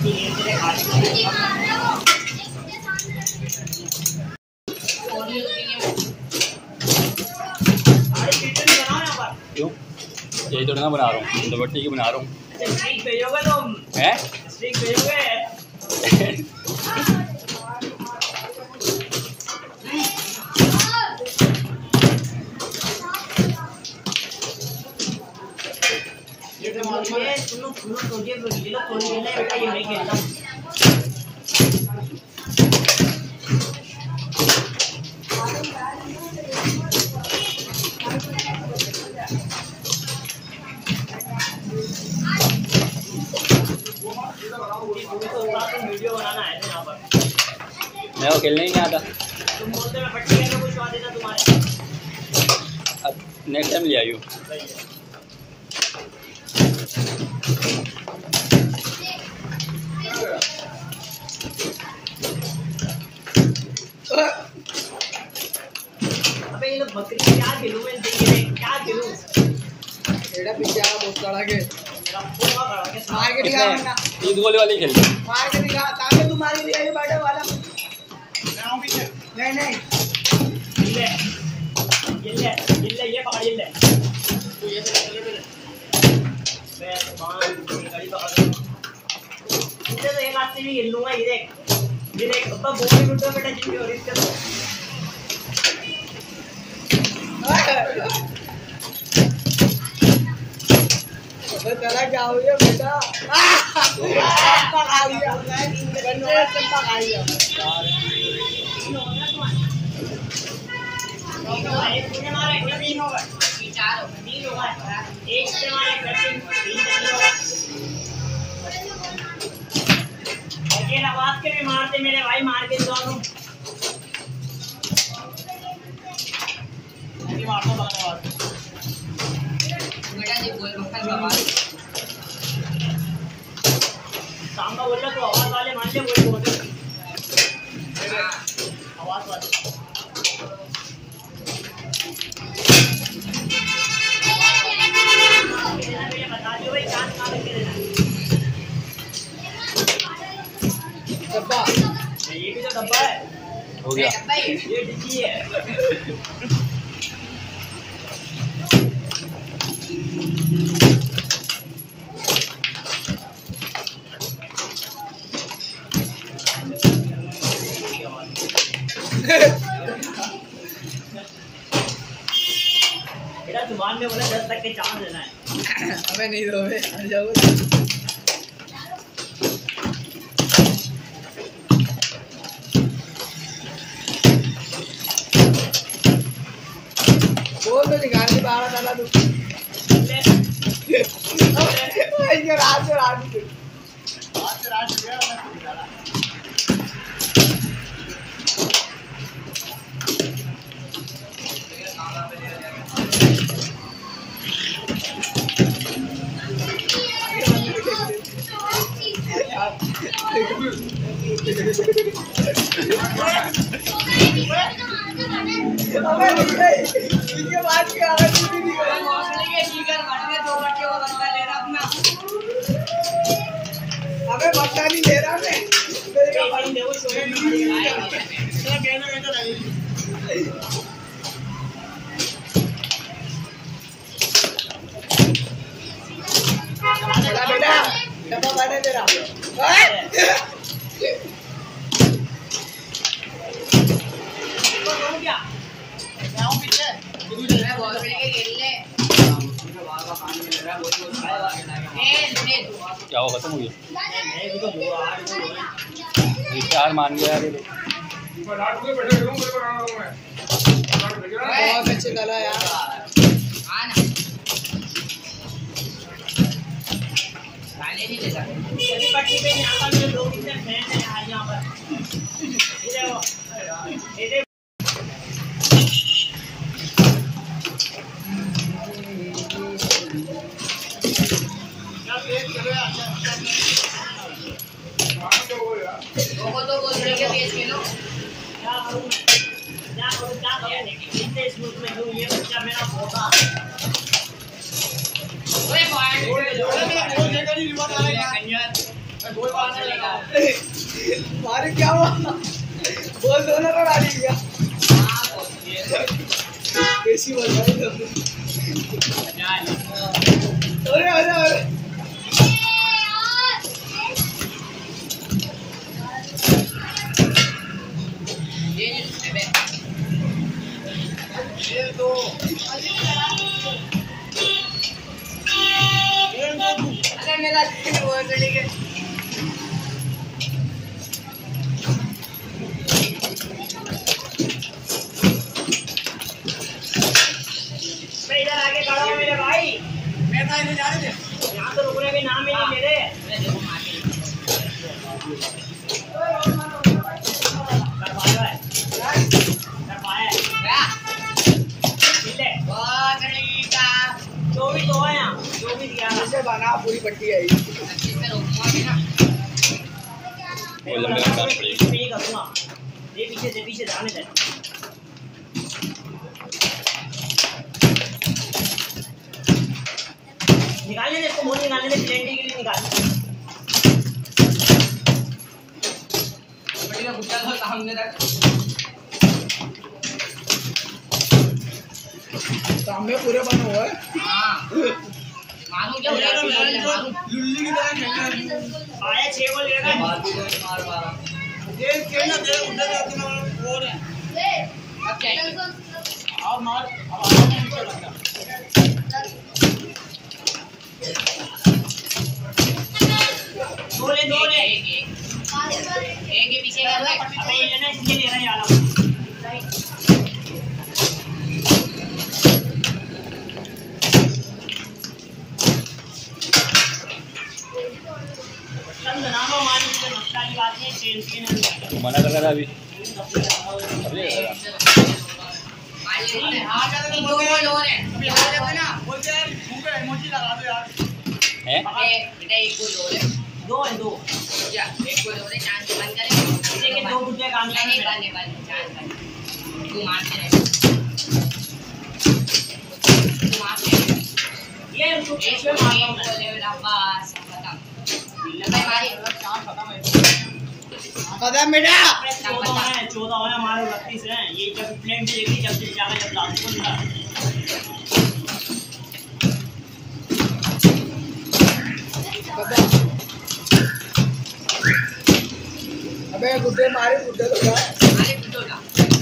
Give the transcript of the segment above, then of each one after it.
क्यों? यही तो ना बना रहा हूँ, दुपट्टे की बना रहा हूँ। स्ट्रिक भेजोगे तुम? हैं? स्ट्रिक भेजोगे? सुनो थोड़ी बेटा, ये नहीं खेलता। वीडियो बनाना है यहाँ पर। मैं वो खेलने ही नहीं आता। तुम बोलते मैं पट्टी करके कुछ आ देता तुम्हारे। अब नेक्स्ट टाइम ले आइयो। अबे ये लोग बकरी क्या खेलूं मैं, क्या खेलूं? एड़ा पीछे आ बहुत कड़ा के मार के दिखा ना, ईद गोले वाली खेल मार के दिखा ताकि तू मार के दिखाई बैठे वाला। मैं हूं पीछे। नहीं ये पकड़ ले तू, ये मैं गाड़ी पकड़ इसे तो एक हाथ से भी हिल लूंगा। ये देख अब बोली मिनटों बेटा जिंदगी हो रही है। चला क्या हो गया बेटा? पका लिया गन्ने से पका लिया। एक मारे तीन होगा, चार होगा, तीन होगा, एक से मारे तीन होगा। ये आवाज के भी मारते मेरे भाई, मार के दोनों नहीं मार दो आवाज बेटा। जी बोल मक्खन का आवाज शाम का बोल रहा तो आवाज वाले मान ले, वही बोल आवाज वाले। बता दो भाई कान कहाँ रख देना। डब्बा ये भी तो डब्बा है। हो गया ये डिग्गी है। बेटा जुबान में बोला 10 तक के चांस देना है। हमें नहीं दो हट जाओ। बोल तो निकाल के बाहर डाला तू। ये रात गया मैं निकाला। इसके बाद क्या है? अबे बच्चा नहीं ले रहा मैं। बेटा डब्बा बैठे तेरा क्या हो खत्म हो गया? चार मान गया यार। बहुत अच्छे कला यार। पट्टी पे यहाँ पर मेरे 2 दिन से फ्रेंड है यार यहाँ पर। तो बोल रहे के बेच के लो। क्या करूँ इतने स्मूथ में दूँ ये बच्चा मेरा होगा। ओए भाई मेरा बहुत जगह नहीं रिमोट आ रहा है। मारे क्या हुआ? बोल दो ना डाली क्या? कैसी बोल रहा है? अरे अरे अरे ये तो अरे मेरा वो चली गई। मैं इधर आके खड़ा हूँ मेरे भाई। मैं था इधर जाने दे। यहाँ तो रुकने के नाम ही नहीं मेरे। जो भी तो है यहाँ, जो भी दिया ना। इसे बना पूरी पट्टी है। वो लंबे लंबे आने पड़ेगी। मैं ये करूँगा। ये पीछे जाने दे। निकालने दे इसको, मोड़ निकालने दे, प्लेंटी के लिए निकाल। बढ़िया गुड्डा का काम दे रहा। सामने पूरे बना हुआ है। हाँ। मालूम क्या हो रहा है? लुल्ली की तरह खेलना है। आया 6 बॉल लेगा। मार ये खेलना दे उधर जाते ना वो है। अब क्या है? आओ मार अब आगे नीचे लगा। दो ले एक के पीछे कर ले। अबे ये लेना इसलिए ले रहा है यार। मना कर रहा था अभी। हैं? दो है दो। एक को दो चांस बंद करें। देखिए दो गुड्डे काम करने वाले चांस बंद। तू मारते रहे। ये एक पे मारता हूं लेवल बस खत्म। भाई मारी काम खत्म है। कदम बेटा 14 है हमारे 32 है। ये जब प्लेन देगी जब जाएगा जब लास्ट को मिला। अबे गुड्डे मारे गुड्डे तो क्या? मारे गुड्डो का।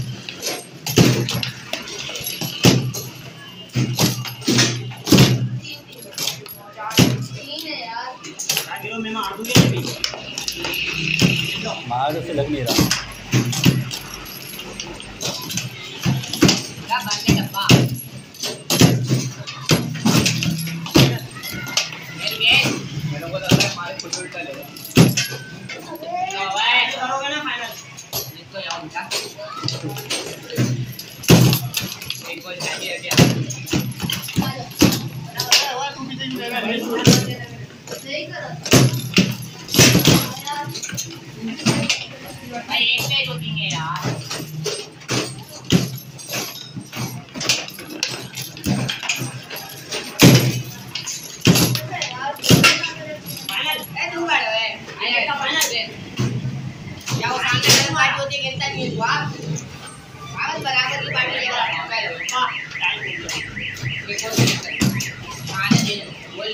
मैं मार दूंगा अभी। मार से लग नहीं रहा। क्या बनने डब्बा? मेरे को लग रहा है हमारे खुद उल्टा लेगा। करोगे ना फाइनल? इसको यार उल्टा। एक गोल चाहिए क्या? तू भी देख ले। सही करो। भाई एक पे रोकेंगे यार। फाइनल तू बैठो फाइनल दे। क्या वो सामने वाली पार्टी होती है खेलता नहीं हुआ। पागल बराबर की पार्टी लेगा पहले। हां टाइम हो गया। एक और आने दे बोल।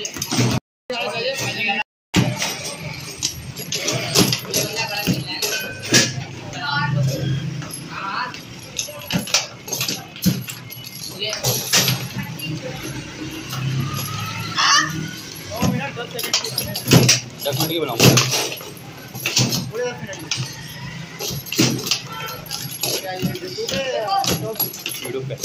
दस मिनट की बनाऊंगा। यूट्यूब पे